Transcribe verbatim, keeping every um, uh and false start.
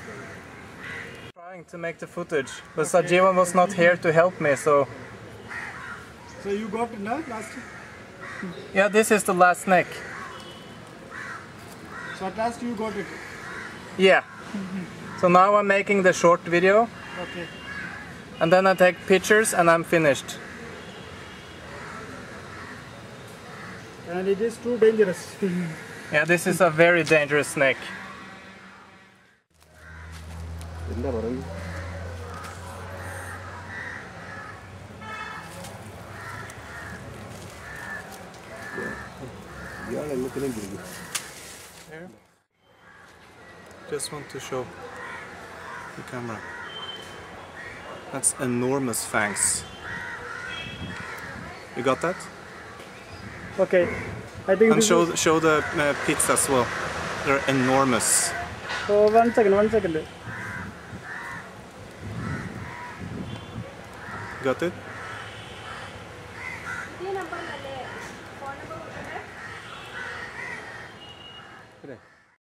Trying to make the footage, but okay. Sajivan was not here to help me, so... So you got it now, last? Yeah, this is the last snake. So at last you got it? Yeah. So now I'm making the short video. Okay. And then I take pictures and I'm finished. And it is too dangerous. Yeah, this is a very dangerous snake. Here. Just want to show the camera. That's enormous fangs. You got that? Okay. I think. And show is... show the uh, pits as well. They're enormous. So one second, one second. Got it?